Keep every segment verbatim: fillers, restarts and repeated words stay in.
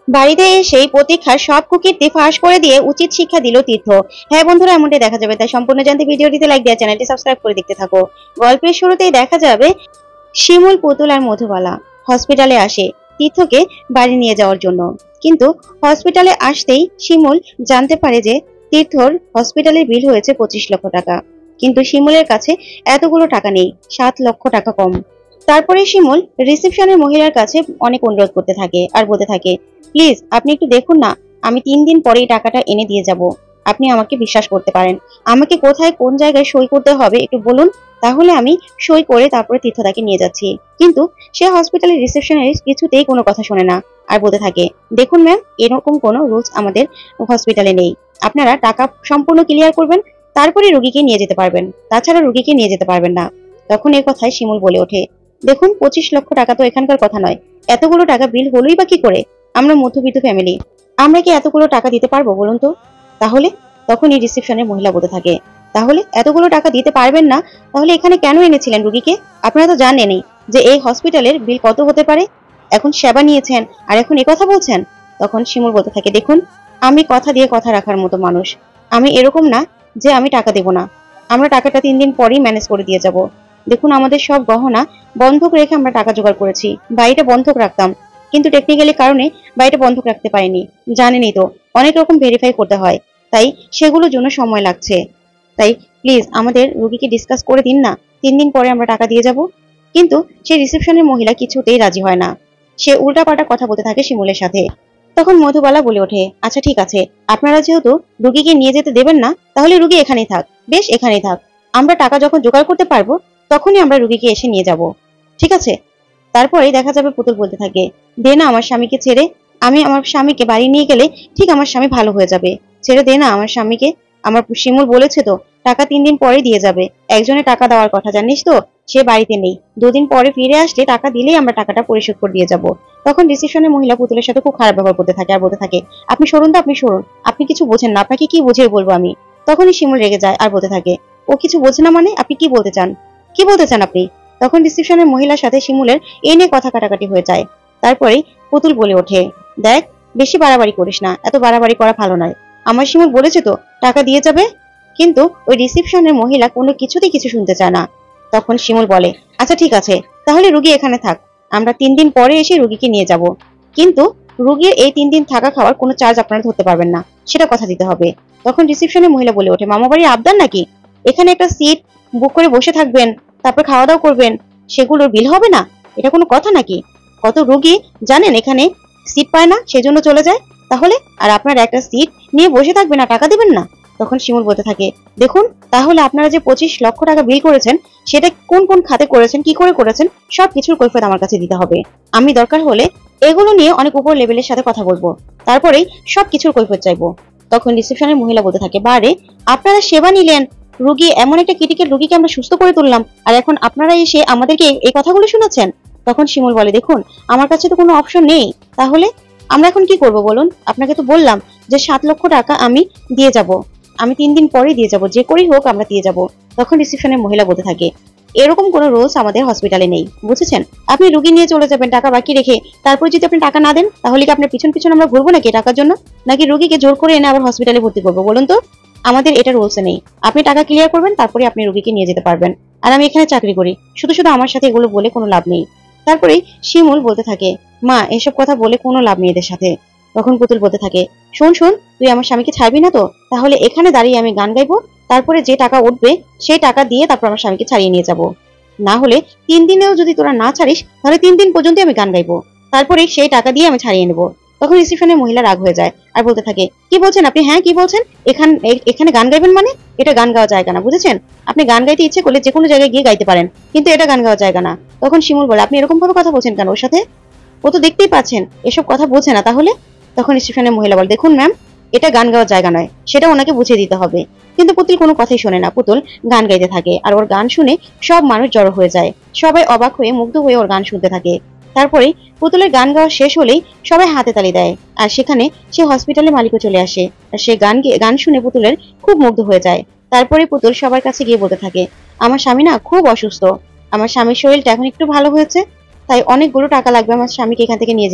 বাড়িতে এসেই প্রতীক্ষার সব কুকীর্তি ফাঁস করে দিয়ে উচিত শিক্ষা দিল তীর্থ। হ্যাঁ বন্ধুরা, এমনটাই দেখা যাবে, তাই সম্পূর্ণ জানতে ভিডিওটিতে লাইক দেওয়া, চ্যানেলটি সাবস্ক্রাইব করে দেখতে থাকো। গল্পের শুরুতেই দেখা যাবে শিমুল, পুতুল আর মধুবালা হসপিটালে আসে তীর্থকে বাড়ি নিয়ে যাওয়ার জন্য। কিন্তু হসপিটালে আসতেই শিমুল জানতে পারে যে তীর্থর হসপিটালের বিল হয়েছে পঁচিশ লক্ষ টাকা, কিন্তু শিমুলের কাছে এতগুলো টাকা নেই, সাত লক্ষ টাকা কম। তারপরে শিমুল রিসেপশনের মহিলার কাছে অনেক অনুরোধ করতে থাকে আর বলতে থাকে, প্লিজ আপনি একটু দেখুন না, আমি তিন দিন পরেই টাকাটা এনে দিয়ে যাব, আপনি আমাকে বিশ্বাস করতে পারেন, আমাকে কোথায় কোন জায়গায় সই করতে হবে একটু বলুন, তাহলে আমি সই করে তারপরে তীর্থদাকে নিয়ে যাচ্ছি। কিন্তু সে হসপিটালের রিসেপশনিস্ট কিছুতেই কোনো কথা শোনে না আর বলতে থাকে, দেখুন ম্যাম, এরকম কোনো রুলস আমাদের হসপিটালে নেই, আপনারা টাকা সম্পূর্ণ ক্লিয়ার করবেন, তারপরে রুগীকে নিয়ে যেতে পারবেন, তাছাড়া রুগীকে নিয়ে যেতে পারবেন না। তখন এই কথায় শিমুল বলে ওঠে, দেখুন পঁচিশ লক্ষ টাকা তো এখানকার কথা নয়, এতগুলো টাকা বিল হলোই বা কি করে, আমরা মধ্যবিত্ত ফ্যামিলি, আমরা কি এতগুলো টাকা দিতে পারবো বলুন তো? তাহলে তখন এই রিসেপশনের মহিলা বলতে থাকে, তাহলে এতগুলো টাকা দিতে পারবেন না, তাহলে এখানে কেন এনেছিলেন রুগীকে? আপনারা তো জানেনই যে এই হসপিটালের বিল কত হতে পারে, এখন সেবা নিয়েছেন আর এখন এই কথা বলছেন। তখন শিমুল বলতে থাকে, দেখুন আমি কথা দিয়ে কথা রাখার মতো মানুষ, আমি এরকম না যে আমি টাকা দেব না, আমরা টাকাটা তিন দিন পরেই ম্যানেজ করে দিয়ে যাব। দেখুন আমাদের সব গহনা বন্ধক রেখে আমরা টাকা জোগাড় করেছি, বাড়িটা বন্ধক রাখতাম, কিন্তু টেকনিক্যালি কারণে বাড়িটা বন্ধক রাখতে পারিনি, জানেনই তো অনেক রকম ভেরিফাই করতে হয়, তাই সেগুলোর জন্য সময় লাগছে, তাই প্লিজ আমাদের রুগীকে ডিসকাস করে দিন না, তিন দিন পরে আমরা টাকা দিয়ে যাব। কিন্তু সেই রিসেপশনের মহিলা কিছুতেই রাজি হয় না, সে উল্টাপাল্টা কথা বলতে থাকে শিমুলের সাথে। তখন মধুবালা বলে ওঠে, আচ্ছা ঠিক আছে, আপনারা যেহেতু রুগীকে নিয়ে যেতে দেবেন না, তাহলে রুগী এখানেই থাক, বেশ এখানেই থাক, আমরা টাকা যখন জোগাড় করতে পারবো তখনই আমরা রুগীকে এসে নিয়ে যাব, ঠিক আছে? তারপরে দেখা যাবে পুতুল বলতে থাকে, দে না আমার স্বামীকে ছেড়ে, আমি আমার স্বামীকে বাড়ি নিয়ে গেলে ঠিক আমার স্বামী ভালো হয়ে যাবে, ছেড়ে দে না আমার স্বামীকে, আমার শিমুল বলেছে তো টাকা তিন দিন পরে দিয়ে যাবে, একজনে টাকা দেওয়ার কথা জানিস তো, সে বাড়িতে নেই, দুদিন পরে ফিরে আসলে টাকা দিলেই আমরা টাকাটা পরিশোধ করে দিয়ে যাব। তখন রিসেপশনের মহিলা পুতুলের সাথে খুব খারাপ ব্যবহার করতে থাকে আর বলতে থাকে, আপনি সরুন তো, আপনি সরুন, আপনি কিছু বোঝেন না, আপনাকে কি বুঝিয়ে বলবো আমি? তখনই শিমুল রেগে যায় আর বলতে থাকে, ও কিছু বোঝে না মানে? আপনি কি বলতে চান, কি বলতে চান আপনি? তখন রিসেপশনের মহিলার সাথে শিমুলের এই নিয়ে কথা কাটাকাটি হয়ে যায়। তারপরেই পুতুল বলে ওঠে, দেখ বেশি বাড়াবাড়ি করিস না, এত বাড়াবাড়ি করা ভালো নয়, আমার শিমুল বলেছে তো টাকা দিয়ে যাবে। কিন্তু ওই রিসেপশনের মহিলা কোনো কিছুতেই কিছু শুনতে চায় না। তখন শিমুল বলে, আচ্ছা ঠিক আছে, তাহলে রুগী এখানে থাক, আমরা তিন দিন পরে এসে রুগীকে নিয়ে যাব, কিন্তু রুগীর এই তিন দিন থাকা খাওয়ার কোনো চার্জ আপনারা ধরতে পারবেন না, সেটা কথা দিতে হবে। তখন রিসেপশনের মহিলা বলে ওঠে, মামা বাড়ির আবদার নাকি, এখানে একটা সিট বুক করে বসে থাকবেন, তারপর খাওয়া দাওয়া করবেন, সেগুলোর বিল হবে না? এটা কোনো কথা নাকি? কত রোগী জানেন এখানে সিট পায় না, সেজন্য চলে যায়, তাহলে আর আপনারা একটা সিট নিয়ে বসে থাকবেন না, টাকা দিবেন না? তখন শিমুল বলতে থাকে, দেখুন তাহলে আপনারা যে পঁচিশ লক্ষ টাকা বিল করেছেন সেটা কোন কোন খাতে করেছেন, কি করে করেছেন, সব কিছুর কৈফিয়ত আমার কাছে দিতে হবে, আমি দরকার হলে এগুলো নিয়ে অনেক উপর লেভেলের সাথে কথা বলবো, তারপরেই সব কিছুর কৈফিয়ত চাইবো। তখন রিসেপশনের মহিলা বলতে থাকে, বারে আপনারা সেবা নিলেন, রুগী এমন একটা ক্রিটিক্যাল রুগীকে আমরা সুস্থ করে তুললাম, আর এখন আপনারা এসে আমাদেরকে এই কথাগুলো শোনাচ্ছেন। তখন শিমুল বলে, দেখুন আমার কাছে তো কোনো অপশন নেই, তাহলে আমরা এখন কি করব বলুন? আপনাকে তো বললাম যে সাত লক্ষ টাকা আমি দিয়ে যাব, আমি তিন দিন পরে দিয়ে যাব, যে করেই হোক আমরা দিয়ে যাব। তখন রিসেপশনের মহিলা বলতে থাকে, এরকম কোনো রুলস আমাদের হসপিটালে নেই, বুঝেছেন? আপনি রুগী নিয়ে চলে যাবেন টাকা বাকি রেখে, তারপর যদি আপনি টাকা না দেন তাহলে কি আপনার পিছন পিছন আমরা ঘুরবো নাকি টাকার জন্য, নাকি রুগীকে জোর করে এনে আবার হসপিটালে ভর্তি করবো বলুন তো? আমাদের এটা রুলসে নেই, আপনি টাকা ক্লিয়ার করবেন তারপরে আপনি রুগীকে নিয়ে যেতে পারবেন, আর আমি এখানে চাকরি করি, শুধু শুধু আমার সাথে এগুলো বলে কোনো লাভ নেই। তারপরেই শিমুল বলতে থাকে, মা এসব কথা বলে কোনো লাভ নেই এদের সাথে। তখন পুতুল বলতে থাকে, শোন শোন, তুই আমার স্বামীকে ছাড়বি না তো, তাহলে এখানে দাঁড়িয়ে আমি গান গাইবো, তারপরে যে টাকা উঠবে সেই টাকা দিয়ে তারপর আমার স্বামীকে ছাড়িয়ে নিয়ে যাব, না হলে তিন দিনেও যদি তোরা না ছাড়িস তাহলে তিন দিন পর্যন্ত আমি গান গাইবো, তারপরে সেই টাকা দিয়ে আমি ছাড়িয়ে নেবো। তখন রিসেপশনের মহিলা রাগ হয়ে যায় আর বলতে থাকে, কি বলছেন আপনি, হ্যাঁ কি বলছেন, এখান এখানে গান গাইবেন মানে? এটা গান গাওয়া জায়গা না, বুঝেছেন? আপনি গান গাইতে ইচ্ছে করলে যে কোনো জায়গায় গিয়ে গাইতে পারেন, কিন্তু এটা গান গাওয়া জায়গা না। তখন শিমুল বলে, আপনি এরকম ভাবে কথা বলছেন কেন ওর সাথে, ও তো দেখতেই পাচ্ছেন এসব কথা বোঝে না, তাহলে? তখন রিসেপশনের মহিলা বলে, দেখুন ম্যাম, এটা গান গাওয়ার জায়গা নয়, সেটা ওনাকে বুঝিয়ে দিতে হবে। কিন্তু পুতুল কোনো কথাই শোনে না, পুতুল গান গাইতে থাকে আর ওর গান শুনে সব মানুষ জড়ো হয়ে যায়, সবাই অবাক হয়ে মুগ্ধ হয়ে ওর গান শুনতে থাকে। তারপরে পুতুলের গান গাওয়া শেষ হলেই সবাই হাতে তালি দেয়, আর সেখানে সে হসপিটালের মালিকও চলে আসে, আর সে গান গান শুনে পুতুলের খুব মুগ্ধ হয়ে যায়। তারপরে পুতুল সবার কাছে গিয়ে বলতে থাকে, আমার স্বামী না খুব অসুস্থ, আমার স্বামীর শরীরটা এখন একটু ভালো হয়েছে, তাই অনেকগুলো টাকা লাগবে আমার স্বামীকে এখান থেকে নিয়ে যেতে,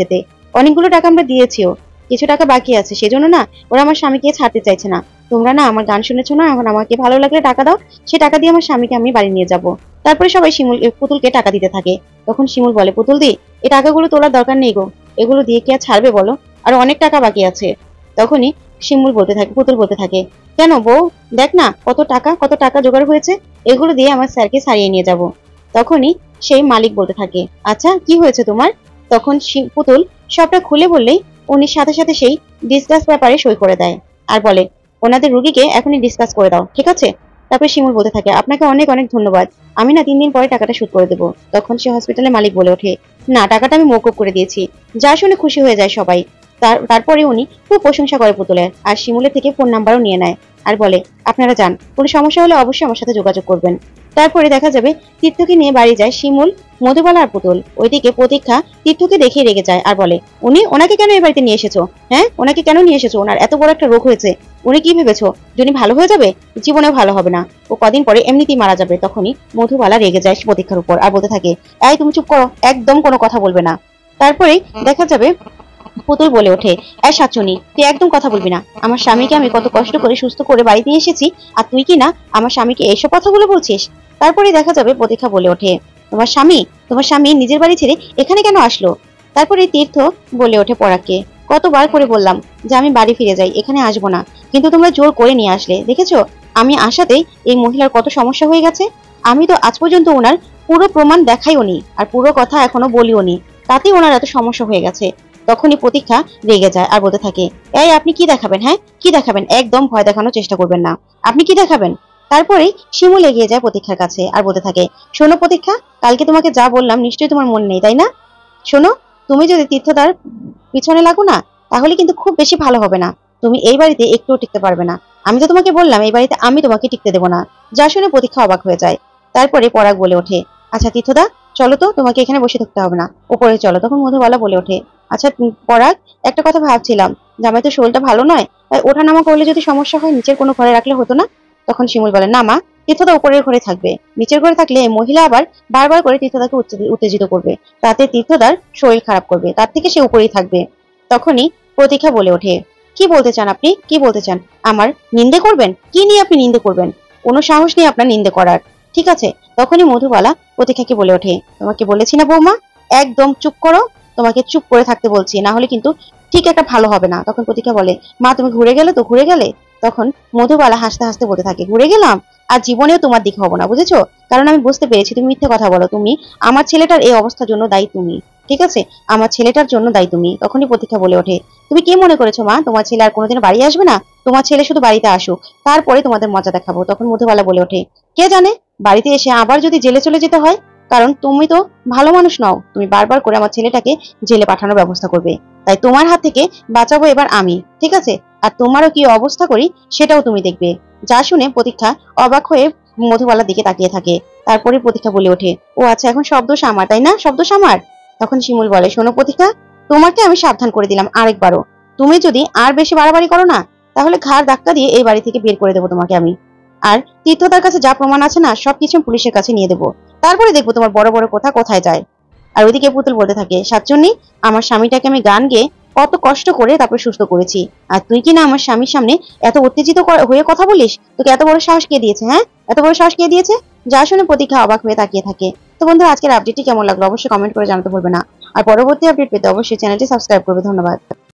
অনেকগুলো টাকা আমরা দিয়েছিও, কিছু টাকা বাকি আছে, সেজন্য না ওরা আমার স্বামীকে ছাড়তে চাইছে না। তোমরা না আমার গান শুনেছো না, এখন আমাকে ভালো লাগলে টাকা দাও, সে টাকা দিয়ে আমার স্বামীকে আমি বাড়ি নিয়ে যাব। তারপরে সবাই শিমুল পুতুলকে টাকা দিতে থাকে। তখন শিমুল বলে, পুতুল দি, এই টাকাগুলো তোলার দরকার নেই গো, এগুলো দিয়ে কি আর ছাড়বে বলো, আর অনেক টাকা বাকি আছে। তখনই শিমুল বলতে থাকে, পুতুল বলতে থাকে, কেন বউ, দেখ না কত টাকা কত টাকা জোগাড় হয়েছে, এগুলো দিয়ে আমার স্যারকে সারিয়ে নিয়ে যাব। তখনই সেই মালিক বলতে থাকে, আচ্ছা কি হয়েছে তোমার? তখন পুতুল সবটা খুলে বললেই উনি সাথে সাথে সেই ডিসকাস ব্যাপারে সই করে দেয় আর বলে, ওনাদের রুগীকে এখনই ডিসকাস করে দাও, ঠিক আছে? তারপরে শিমুল বলতে থাকে, আপনাকে অনেক অনেক ধন্যবাদ, আমি না তিন দিন পরে টাকাটা শোধ করে দেবো। তখন সে হসপিটালের মালিক বলে ওঠে, না টাকাটা আমি মওকুফ করে দিয়েছি। যা শুনে খুশি হয়ে যায় সবাই। তার তারপরে উনি খুব প্রশংসা করে পুতুলের, আর শিমুলের থেকে ফোন নাম্বারও নিয়ে নেয় আর বলে, আপনারা যান, কোনো সমস্যা হলে অবশ্যই আমার সাথে যোগাযোগ করবেন। তারপরে দেখা যাবে তীর্থকে নিয়ে বাড়ি যায় শিমুল, মধুবালা আর পুতুল। ওইদিকে প্রতীক্ষা তীর্থকে দেখে রেগে যায় আর বলে, উনি ওনাকে কেন এই বাড়িতে নিয়ে এসেছো? হ্যাঁ, ওনাকে কেন নিয়ে এসেছো? ওনার এত বড় একটা রোগ হয়েছে, উনি কি ভেবেছো যিনি ভালো হয়ে যাবে? জীবনেও ভালো হবে না, ও কদিন পরে এমনিতেই মারা যাবে। তখনই মধুবালা রেগে যায় প্রতীক্ষার উপর আর বলতে থাকে, এই তুমি চুপ করো, একদম কোনো কথা বলবে না। তারপরেই দেখা যাবে পুতুল বলে ওঠে, এই শাকচুনি, তুই একদম কথা বলবি না, আমার স্বামীকে আমি কত কষ্ট করে সুস্থ করে বাড়িতে নিয়ে এসেছি, আর তুই কি না আমার স্বামীকে এইসব কথাগুলো বলছিস? তারপরে দেখা যাবে প্রতীক্ষা বলে ওঠে, তোমার স্বামী তোমার স্বামী নিজের বাড়ি ছেড়ে এখানে কেন আসলো? তারপরে তীর্থ বলে ওঠে পরাগকে, কতবার করে বললাম যে আমি বাড়ি ফিরে যাই, এখানে আসবো না, কিন্তু তোমরা জোর করে নিয়ে আসলে, দেখেছো আমি আসাতেই এই মহিলার কত সমস্যা হয়ে গেছে। আমি তো আজ পর্যন্ত ওনার পুরো প্রমাণ দেখাইও নি, আর পুরো কথা এখনো বলিও নি, তাতেই ওনার এত সমস্যা হয়ে গেছে। তখনই প্রতীক্ষা রেগে যায় আর বলতে থাকে, এই আপনি কি দেখাবেন? হ্যাঁ কি দেখাবেন? একদম ভয় দেখানোর চেষ্টা করবেন না, আপনি কি দেখাবেন? তারপরেই শিমুল এগিয়ে যায় প্রতীক্ষার কাছে আর বলতে থাকে, শোনো প্রতীক্ষা, কালকে তোমাকে যা বললাম নিশ্চয়ই তোমার মনে নেই, তাই না? শোনো, তুমি যদি তীর্থদার পিছনে লাগো না, তাহলে কিন্তু খুব বেশি ভালো হবে না, তুমি এই বাড়িতে একটুও টিকতে পারবে না। আমি তো তোমাকে বললাম এই বাড়িতে আমি তোমাকে টিকতে দেবো না। যা শুনে প্রতীক্ষা অবাক হয়ে যায়। তারপরে পরাগ বলে ওঠে, আচ্ছা তীর্থদা চলো তো, তোমাকে এখানে বসে থাকতে হবে না, উপরে চলো। তখন মধুবালা বলে ওঠে, আচ্ছা পরাগ, একটা কথা ভাবছিলাম, জামাই তো শরীরটা ভালো নয়, তাই ওঠানামা করলে যদি সমস্যা হয় নিচের কোনো ঘরে রাখলে হতো না? তখন শিমুল বলে, না মা, তীর্থদা উপরের ঘরে থাকবে, নিচের ঘরে থাকলে এই মহিলা আবার বারবার করে তীর্থদাকে উত্তেজিত করবে, তাতে তীর্থদার শরীর খারাপ করবে, তার থেকে সে উপরেই থাকবে। তখনই প্রতীক্ষা বলে ওঠে, কি বলতে চান আপনি? কি বলতে চান? আমার নিন্দে করবেন? কি নিয়ে আপনি নিন্দে করবেন? কোনো সাহস নেই আপনার নিন্দে করার, ঠিক আছে? তখনই মধুবালা প্রতীক্ষাকে বলে ওঠে, তোমাকে বলেছি না বৌমা, একদম চুপ করো, তোমাকে চুপ করে থাকতে বলছি, না হলে কিন্তু ঠিক একটা ভালো হবে না। তখন প্রতীক্ষা বলে, মা তুমি ঘুরে গেলে তো, ঘুরে গেলে? তখন মধুবালা হাসতে হাসতে বলতে থাকে, ঘুরে গেলাম, আর জীবনেও তোমার দিকে হবো না, বুঝেছো? কারণ আমি বুঝতে পেরেছি তুমি মিথ্যে কথা বলো, তুমি আমার ছেলেটার এই অবস্থার জন্য দায়ী তুমি, ঠিক আছে? আমার ছেলেটার জন্য দায়ী তুমি। তখনই প্রতীক্ষা বলে ওঠে, তুমি কি মনে করেছো মা তোমার ছেলে আর কোনোদিন বাড়ি আসবে না? তোমার ছেলে শুধু বাড়িতে আসুক, তারপরে তোমাদের মজা দেখাবো। তখন মধুবালা বলে ওঠে, কে জানে, বাড়িতে এসে আবার যদি জেলে চলে যেতে হয়, কারণ তুমি তো ভালো মানুষ নও, তুমি বারবার করে আমার ছেলেটাকে জেলে পাঠানোর ব্যবস্থা করবে, তাই তোমার হাত থেকে বাঁচাবো এবার আমি, ঠিক আছে? আর তোমারও কি অবস্থা করি সেটাও তুমি দেখবে। যা শুনে প্রতীক্ষা অবাক হয়ে মধুবালার দিকে তাকিয়ে থাকে। তারপরে প্রতীক্ষা বলে ওঠে, ও আচ্ছা, এখন শব্দ আমার, তাই না? শব্দ আমার। তখন শিমুল বলে, শোনো প্রতীক্ষা, তোমাকে আমি সাবধান করে দিলাম আরেকবারও, তুমি যদি আর বেশি বাড়াবাড়ি করো না, তাহলে ঘাড় ধাক্কা দিয়ে এই বাড়ি থেকে বের করে দেবো তোমাকে আমি। আর তীর্থদার কাছে যা প্রমাণ আছে না, সবকিছু পুলিশের কাছে নিয়ে দেবো, তারপরে দেখবো তোমার বড় বড় কথা কোথায় যায়। আর ওইদিকে পুতুল বলতে থাকে, সাতচন্নি, আমার স্বামীটাকে আমি গান গেয়ে কত কষ্ট করে তারপরে সুস্থ করেছি, আর তুই কি না আমার স্বামীর সামনে এত উত্তেজিত হয়ে কথা বলিস? তোকে এত বড় সাহস কে দিয়েছে? হ্যাঁ, এত বড় সাহস কে দিয়েছে? যা শুনে প্রতীক্ষা অবাক হয়ে তাকিয়ে থাকে। তো বন্ধুরা, আজকের আপডেটটি কেমন লাগলো অবশ্যই কমেন্ট করে জানাতে ভুলবে না, আর পরবর্তী আপডেট পেতে অবশ্যই চ্যানেলটি সাবস্ক্রাইব করবে। ধন্যবাদ।